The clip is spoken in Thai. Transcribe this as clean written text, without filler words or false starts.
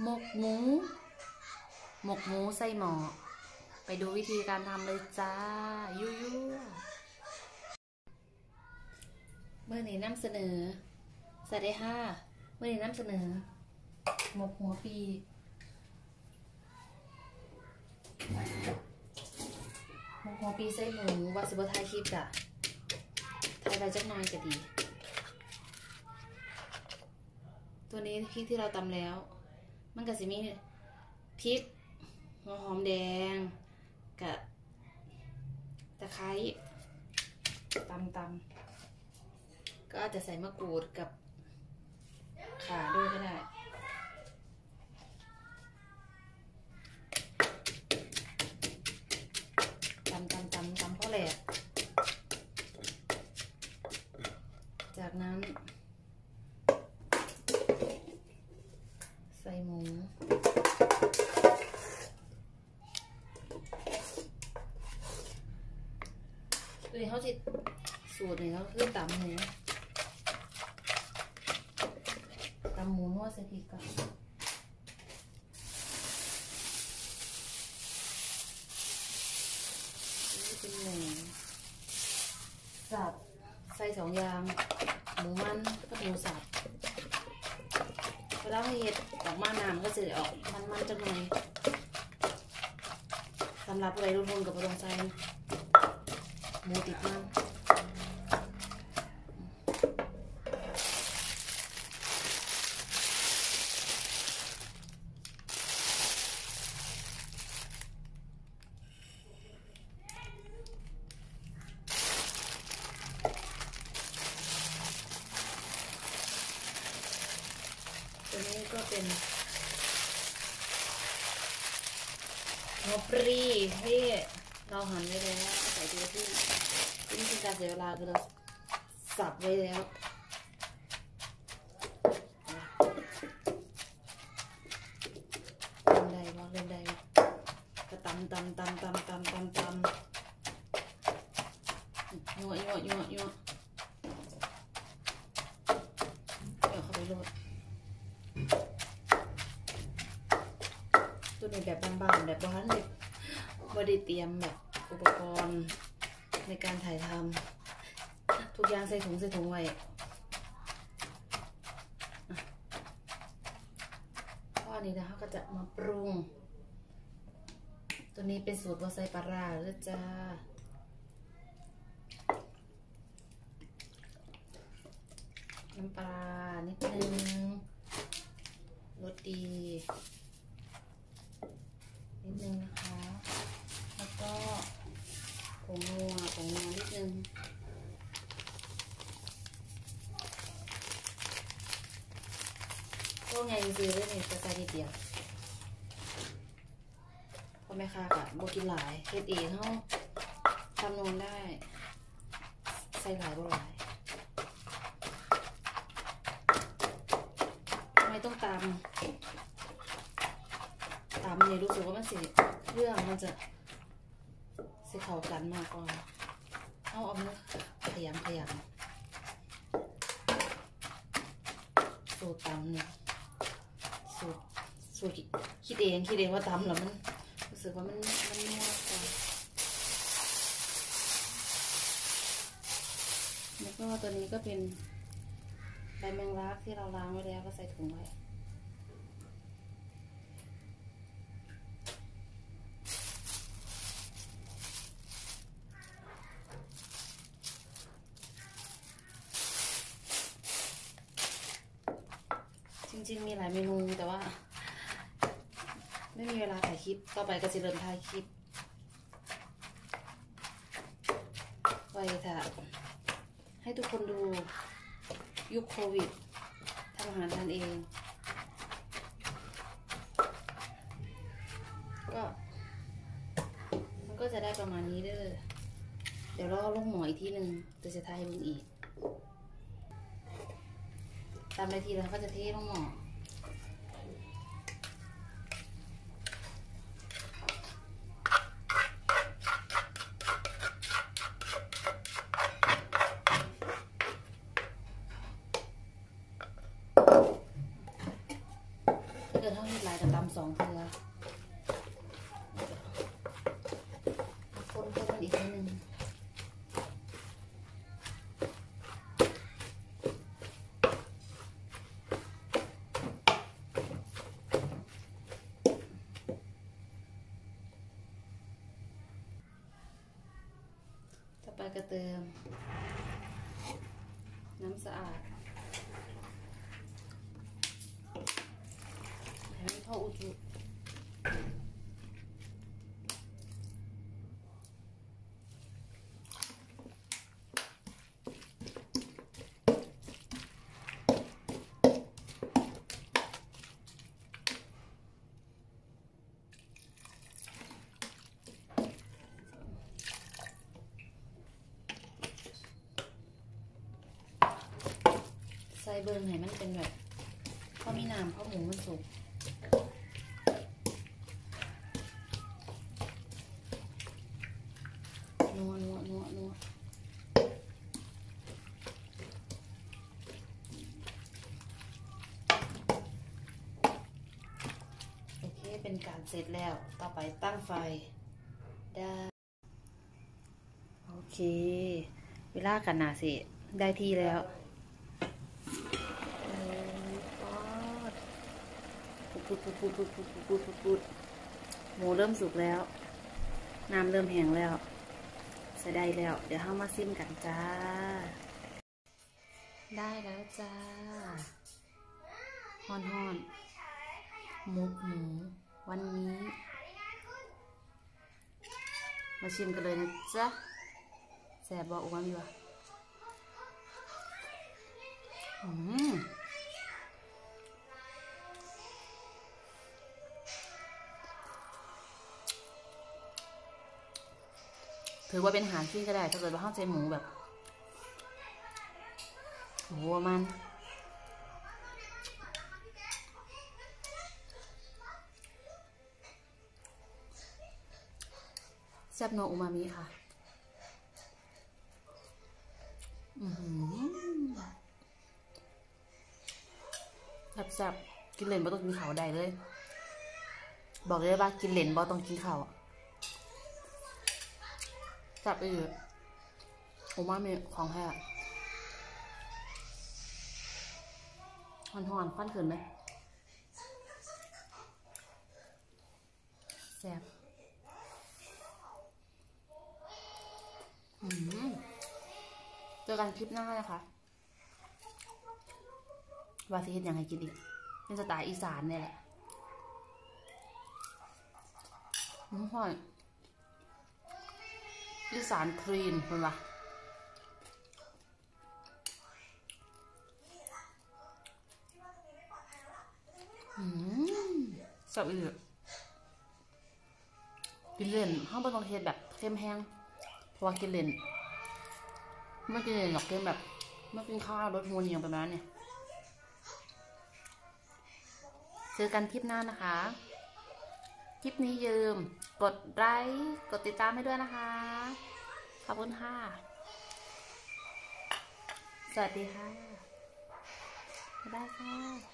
หมกหมูใส่หม้อไปดูวิธีการทำเลยจ้ายั่วเมื่อนี้นำเสนอสวัสดีค่ะเมื่อนี้นำเสนอหมกหัวปีหมกหัวปีใส่หมูว่าสิบถ่ายคลิปจ้ะถ่ายไปจักหน่อยก็ดีตัวนี้พริกที่เราตำแล้วมันก็จะมีพริกหัวหอมแดงกับตะไคร้ตำก็อาจจะใส่มะกรูดกับข่าด้วยก็ได้ตำเพราะแหลกจากนั้นใส่หมูเลยเขาจิสูตรเนี่ยเขาคือตำเนี่ยตำหมูนวดใส่พริกก่อนนี่เป็นหมูสับใส่2 อย่างหมูมันกับหมูสับเวลาเห็ดออกมาน้ำก็จะออกมันจังเลยสำหรับอะไรรุ่นๆกับโรงไซหมูติดมันตัวนี้ก็เป็นหัวปรีที่เราหั่นไว้แล้วใส่ตัวที่นี่คือการเสียเวลาคือเราสับไว้แล้วเล่นใดก็ตำยั่วเข้าไปโรยตัวนี้แบบบางๆแบบบ้านเลยบไดเตรียมแบบอุปกรณ์ในการถ่ายทำทุกอย่างใส่ถุงไว้ข้อนี้นะคะก็จะมาปรุงตัวนี้เป็นสูตรว่าใส่ปลาร้าเลยจ้าน้ำปลานิดนึงรสดีนิดนึงนะคะแล้วก็ผงนัวนิดนึงก็ไงซื้อได้เนี่ยจะใส่นิดเดียวพอแม่ค้าค่ะโบกินหลายเฮ็ดเองเขาคำนวณได้ใส่หลายบ่หลายทำไมต้องตำเนี่ยรู้สึกว่ามันสีเรื่องมันจะสีเข้ากันมากกว่าเอามือขยำสูตรตำเนี่ยสูตรคิดเองว่าตำแล้วมันรู้สึกว่ามันนัวกว่าแล้วก็ตัวนี้ก็เป็นใบแมงลักที่เราล้างไว้แล้วก็ใส่ถุงไว้จริงๆมีหลายเมนูแต่ว่าไม่มีเวลาถ่ายคลิปต่อไปก็จะเริ่มถ่ายคลิปไว้ค่ะให้ทุกคนดูยุคโควิดทำอาหารทานเองก็มันก็จะได้ประมาณนี้เด้อเดี๋ยวเราลงหมออีกทีหนึ่งจะถ่ายให้ดูอีกตามนาทีแล้วก็จะเทลงหม้อเกิดเท่าเห็ดลายกับตำ2 เทื่อคนมันอีกนิดนึงต่อไปก็เติมน้ำสะอาดให้มันเข้าอุจุใส่เบิ้งให้มันเป็นแบบพอมีน้ำพอหมูมันสุกนัวโอเคเป็นการเสร็จแล้วต่อไปตั้งไฟได้โอเคเวลากันนาสิได้ที่แล้วพูดหมูเริ่มสุกแล้วน้ำเริ่มแห้งแล้วใส่ได้แล้วเดี๋ยวเข้ามาซิมกันจ้าได้แล้วจ้าฮ้อนหมูวันนี้มาชิมกันเลยนะจ๊ะแซ่บบอกว่ามีวะถือว่าเป็นอาหารที่ก็ได้ถ้าเกิดว่าข้าวใจหมูแบบโหมันแซ่บโนอุมามิค่ะแซ่บกินเหลนบ่ต้องกินข้าวได้เลยบอกเลยว่ากินเหลนบ่ต้องกินข้าวจับไปอยู่โอมามีของแท้หอนควันขึ้นไหมแซ่บเจอกันคลิปหน้านะคะวาซีเห็นยังไงกินอีกเป็นสไตล์อีสานเนี่ยแหละห่อยอีสานครีมเป็นปะสับอีกกินเล่นห้องบนตรงเทศแบบเข้มแห้งเพราะว่ากินเล่นไม่กินเล่นหรอกกินแบบไม่กินข้าวรสหัวเหนียวประมาณนี้เจอกันคลิปหน้านะคะคลิปนี้ยืมกดไลค์กดติดตามให้ด้วยนะคะขอบคุณค่ะสวัสดีค่ะบ๊ายบายค่ะ